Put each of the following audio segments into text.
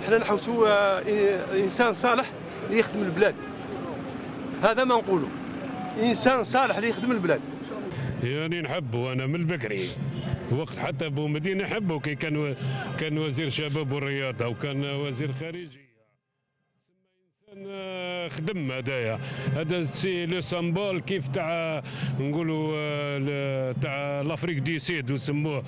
حنا نحوسوا انسان صالح اللي يخدم البلاد. هذا ما نقولوا، انسان صالح اللي يخدم البلاد. يعني نحبه انا من البكري، وقت حتى بومدين نحبه كي كان وزير شباب والرياضه وكان وزير خارجيه. انسان خدم هذا سي لو سامبول كيف تاع نقولوا تاع لافريك دي سيد وسموه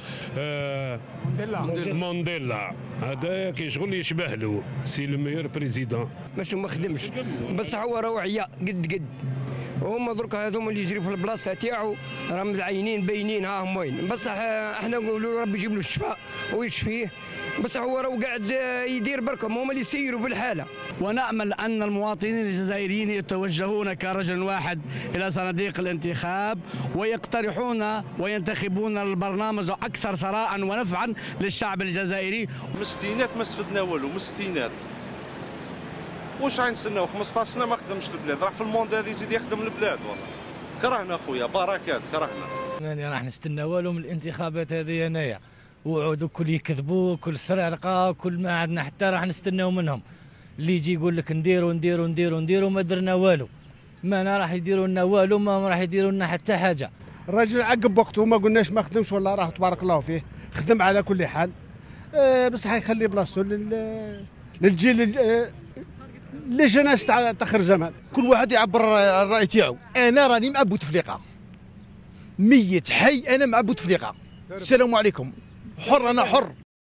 مانديلا. هذا كي شغل يشبه له سي لو ميور بريزيدون. ماشي ما خدمش بصح هو راه عيا قد هما درك هذوما اللي يجريو في البلاصه تاعو راهم متعينين باينين ها هم وين. بصح احنا نقولوا ربي يجيب له الشفاء ويشفيه، بصح هو راه قاعد يدير بركم، هما اللي يسيروا بالحاله. ونامل ان المواطنين الجزائريين يتوجهون كرجل واحد الى صناديق الانتخاب ويقترحون وينتخبون البرنامج اكثر ثراء ونفعا للشعب الجزائري. من الستينات ما استفدنا والو، من الستينات واش غنستناو؟ 15 سنه ما خدمش البلاد، راح في الموند هذا يزيد يخدم البلاد. والله كرهنا اخويا، بركات كرهنا. يعني راح نستنى والو من الانتخابات هذه هنايا، وعودوا كل يكذبوا كل سرقه كل ما عندنا حتى راح نستناو منهم. اللي يجي يقول لك نديروا نديروا نديروا نديروا ما درنا والو، ما راح يديروا لنا والو، ما راح يديروا لنا حتى حاجه. الراجل عقب وقته وما قلناش ما خدمش، والله راه تبارك الله فيه خدم على كل حال. بصح يخلي بلاصتو للجيل لجناس تاع تاخر زمان. كل واحد يعبر الراي تاعو. انا راني مع بوتفليقه، ميت حي انا مع بوتفليقه. السلام عليكم، حر انا حر.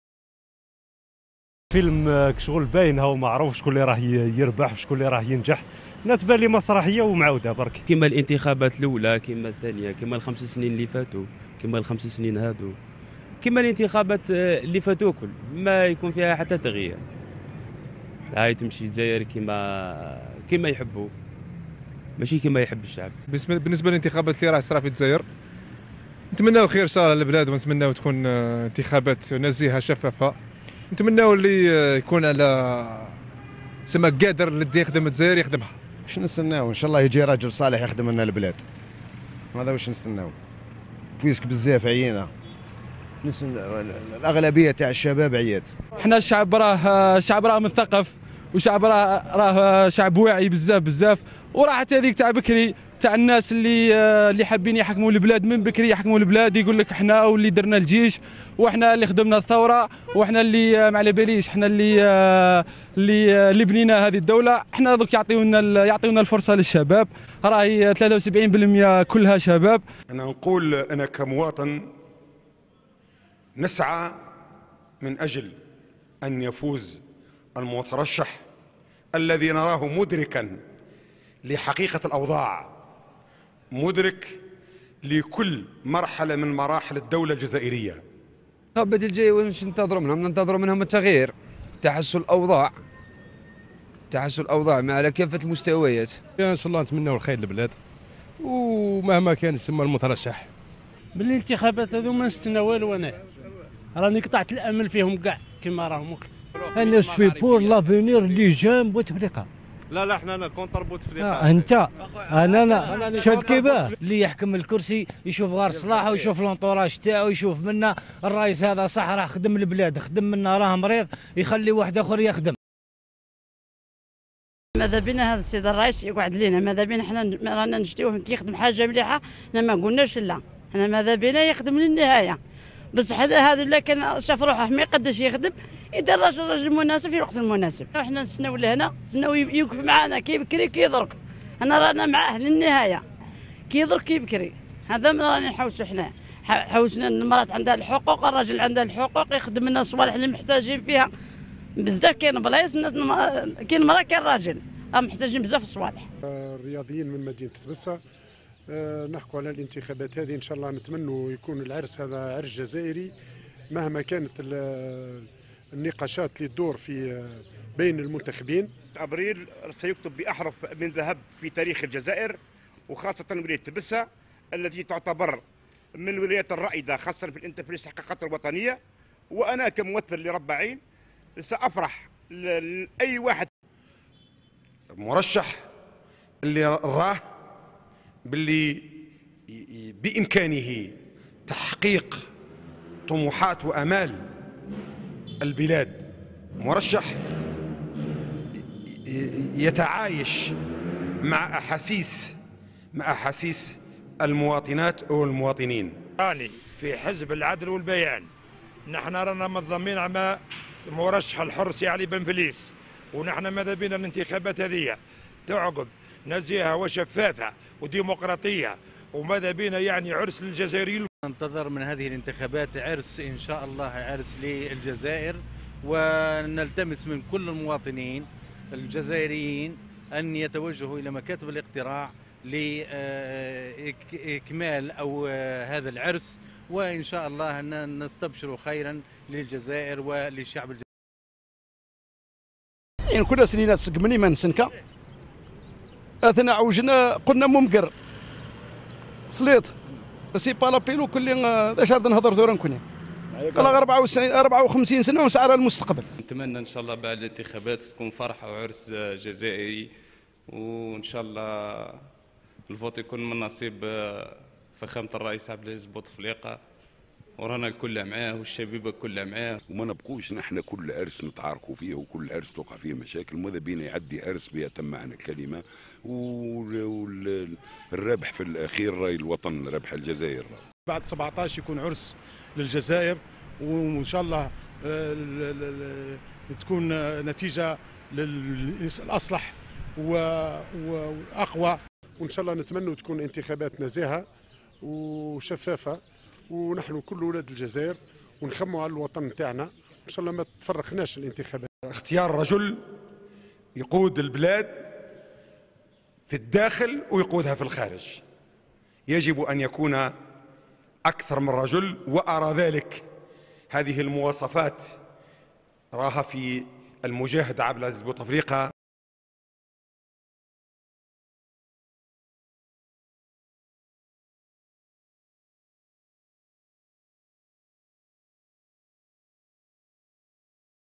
فيلم كشغل باين هو معروف شكون اللي راه يربح وشكون اللي راه ينجح. نتبان لي مسرحيه ومعوده برك كما الانتخابات الاولى كما الثانيه كما الخمس سنين اللي فاتوا كما الخمس سنين هادو كما الانتخابات اللي فاتوا كل ما يكون فيها حتى تغيير. هاي تمشي الجزائر كما يحبوا، ماشي كما يحب الشعب. بالنسبه للانتخابات اللي راه صرا في الجزائر، نتمناو خير ان شاء الله للبلاد، ونتمناو تكون انتخابات نزيهه شفافه. نتمناو اللي يكون على سما قادر اللي يخدم الجزائر يخدمها. واش نستناو؟ ان شاء الله يجي راجل صالح يخدم لنا البلاد، هذا واش نستناو. بويسك بزاف عيينا، الاغلبيه تاع الشباب عيات. احنا الشعب راه مثقف، وشعب راه شعب واعي بزاف، وراحت هذيك تاع بكري تاع الناس اللي حابين يحكموا البلاد من بكري يحكموا البلاد، يقول لك احنا واللي درنا الجيش، واحنا اللي خدمنا الثوره، واحنا اللي ما على باليش، احنا اللي بنينا هذه الدوله. احنا دوك يعطيونا الفرصه للشباب، راهي 73% كلها شباب. انا نقول انا كمواطن نسعى من اجل ان يفوز المترشح الذي نراه مدركا لحقيقه الاوضاع، مدرك لكل مرحله من مراحل الدوله الجزائريه. الانتخابات الجايه واش ننتظروا منهم؟ ننتظروا منهم التغيير، تحسن الاوضاع على كافه المستويات. ان شاء الله نتمنوا الخير للبلاد، ومهما كان يسمى المترشح. من الانتخابات هذو ما نستنى والو، انا راني قطعت الامل فيهم كاع كما راهم. انا سوي بور لافونير لي جون بوتفليقه. لا احنا كونتر بوتفليقه. انت انا شاد كيفاه اللي يحكم الكرسي يشوف غير صلاحه ويشوف لونطوراج تاعو، يشوف منا الرئيس هذا صح راه خدم البلاد، خدم منا راه مريض يخلي واحد اخر يخدم. ماذا بينا هذا السيد الرئيس يقعد لنا، ماذا بينا احنا رانا نجديوه كي يخدم حاجه مليحه، احنا ما قلناش لا، احنا ماذا بينا يخدم للنهايه. بصح هذا اللي كان شاف روحه ما يقدرش يخدم يدير راجل مناسب في الوقت المناسب. احنا نستناو لهنا، نستناو يوقف معنا كي بكري كي يضرك، انا رانا معاه للنهايه كي يضرك كي بكري. هذا من راني نحوسوا احنا، حوسنا المراه عندها الحقوق، الراجل عنده الحقوق، يخدم لنا الصوالح اللي محتاجين فيها بزاف. كاين بلايص الناس كاين المراه كاين الراجل راهم محتاجين بزاف الصوالح. الرياضيين من مدينه تبسه نحكوا على الانتخابات هذه، ان شاء الله نتمنوا يكون العرس هذا عرس جزائري، مهما كانت النقاشات اللي تدور في بين المنتخبين. ابريل سيكتب باحرف من ذهب في تاريخ الجزائر، وخاصه ولايه تبسه التي تعتبر من الولايات الرائده خاصه في الاستحقاقات الوطنيه. وانا كممثل لرب عين سافرح لاي واحد مرشح اللي راه باللي بإمكانه تحقيق طموحات وآمال البلاد مرشح يتعايش مع أحاسيس المواطنات والمواطنين. راني في حزب العدل والبيان، نحن رانا منظمين مع مرشح الحر سي علي بن فليس، ونحن ماذا بينا الانتخابات هذه تعقب نزيهه وشفافه وديمقراطيه، وماذا بينا يعني عرس للجزائريين. ننتظر من هذه الانتخابات عرس ان شاء الله، عرس للجزائر، ونلتمس من كل المواطنين الجزائريين ان يتوجهوا الى مكاتب الاقتراع لإكمال أو هذا العرس، وإن شاء الله أن نستبشر خيرا للجزائر وللشعب الجزائري. إن كنا سنين تسقمني من سنكا أثناء عوجنا قلنا ممقر صليت سي بالابيلو كل اشهر نهضر ثورا نكون قال 54 سنه ونسعى على المستقبل. نتمنى ان شاء الله بعد الانتخابات تكون فرحه وعرس جزائري، وان شاء الله الفوت يكون من نصيب فخامة الرئيس عبد العزيز بوتفليقة، ورانا الكل معاه والشبيبة كلها معاه. وما نبقوش نحن كل عرس نتعاركوا فيه وكل عرس توقع فيه مشاكل، ماذا بينا يعدي عرس بيتم معنى الكلمة، والرابح في الأخير الوطن، ربح الجزائر. بعد 17 يكون عرس للجزائر، وإن شاء الله تكون نتيجة للأصلح وأقوى، وإن شاء الله نتمنى تكون انتخابات نزاهة وشفافة، ونحن كل أولاد الجزائر ونخموا على الوطن نتاعنا، إن شاء الله ما تفرقناش الانتخابات. اختيار رجل يقود البلاد في الداخل ويقودها في الخارج، يجب أن يكون أكثر من رجل، وأرى ذلك هذه المواصفات راها في المجاهد عبد العزيز بوتفليقة.